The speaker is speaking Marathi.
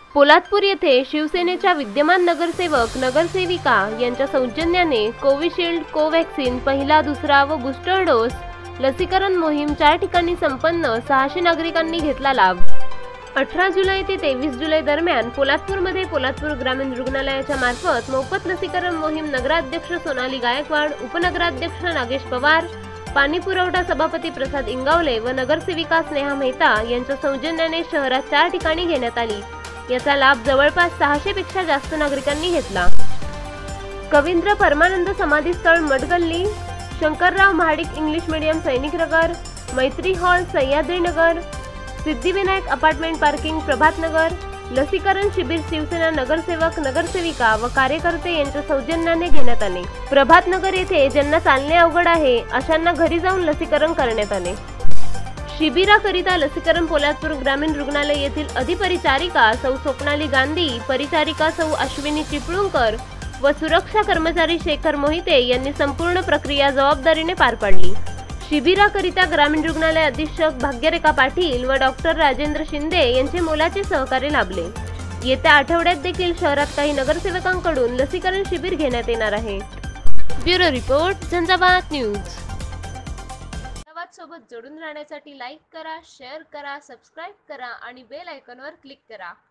पोलादपूर येथे शिवसेनेच्या विद्यमान नगरसेवक नगरसेविका यांच्या सौजन्याने कोविशिल्ड कोवॅक्सिन पहिला, दुसरा व बूस्टर डोस लसीकरण मोहीम 4 ठिकाणी संपन्न, 600 नागरिकांनी घेतला लाभ। 18 जुलै ते 23 जुलै दरम्यान पोलादपूरमध्ये पोलादपूर ग्रामीण रुग्णालयाच्या मार्फत मोफत लसीकरण मोहीम नगराध्यक्ष सोनाली गायकवाड, उपनगराध्यक्ष नागेश पवार, पाणी पुरवठा सभापती प्रसाद इंगावले व नगरसेविका स्नेहा मेहता यांच्या सौजन्याने शहरात 4 ठिकाणी घेण्यात आली। याचा लाभ जवळपास 600 पेक्षा जास्त नागरिकांनी घेतला। कवींद्र परमानंद समाधीस्थळ Madgalli, Shankarrao Mahadik English medium Sainiknagar, Maitri hall Sahyadrinagar, Siddhivinayak apartment parking Prabhatnagar, लसीकरण शिबिर शिवसेना नगरसेवक नगरसेविका व कार्यकर्ते यांच्या सौजन्याने घेण्यात आले। प्रभातनगर येथे ज्यांना चालणे अवघड आहे अशांना घरी जाऊन लसीकरण करण्यात आले। शिबिराकरिता लसीकरण पोलादपूर ग्रामीण रुग्णालय येथील अधिपरिचारिका सौ स्वप्नाली गांधी, परिचारिका सौ अश्विनी चिपळूणकर व सुरक्षा कर्मचारी शेखर मोहिते यांनी संपूर्ण प्रक्रिया जबाबदारीने पार पाडली। शिबिराकरिता ग्रामीण रुग्णालय अधीक्षक भाग्यरेखा पाटील व डॉक्टर राजेंद्र शिंदे यांचे मोलाचे सहकार्य लाभले। येत्या आठवड्यात देखील शहरात काही नगरसेवकांकडून लसीकरण शिबिर घेण्यात येणार आहे। Bureau report, Jhanjhavat news. सोबत जोडून राहण्यासाठी लाईक करा, शेअर करा, सबस्क्राइब करा आणि बेल आयकॉनवर क्लिक करा।